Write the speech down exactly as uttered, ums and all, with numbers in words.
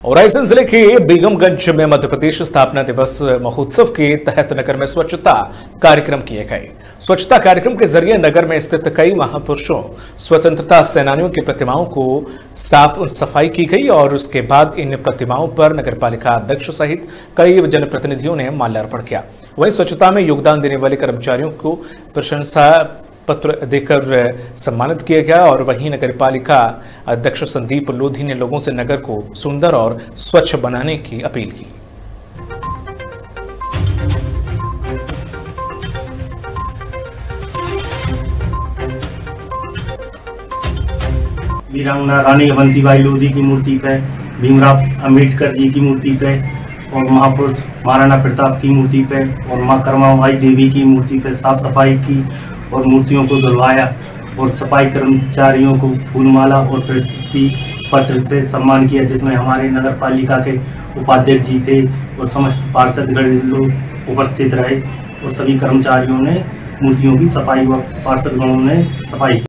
और रायसेन जिले के बेगमगंज में मध्य प्रदेश स्थापना दिवस महोत्सव के तहत नगर में स्वच्छता कार्यक्रम किए गए। स्वच्छता कार्यक्रम के जरिए नगर में स्थित कई महापुरुषों स्वतंत्रता सेनानियों की प्रतिमाओं को साफ सफाई की गई और उसके बाद इन प्रतिमाओं पर नगरपालिका अध्यक्ष सहित कई जनप्रतिनिधियों ने माल्यार्पण किया। वहीं स्वच्छता में योगदान देने वाले कर्मचारियों को प्रशंसा पत्र देकर सम्मानित किया गया और वहीं नगरपालिका अध्यक्ष संदीप लोधी ने लोगों से नगर को सुंदर और स्वच्छ बनाने की अपील की। वीरांगना रानी अवंतीबाई लोधी की मूर्ति पे, भीमराव अंबेडकर जी की मूर्ति पे और महापुरुष महाराणा प्रताप की मूर्ति पे और मां कर्माबाई देवी की मूर्ति पे साफ सफाई की और मूर्तियों को धुलवाया और सफाई कर्मचारियों को फूलमाला और प्रशस्ति पत्र से सम्मान किया, जिसमें हमारे नगर पालिका के उपाध्यक्ष जी थे और समस्त पार्षदगण लोग उपस्थित रहे और सभी कर्मचारियों ने मूर्तियों की सफाई व पार्षदगणों ने सफाई की।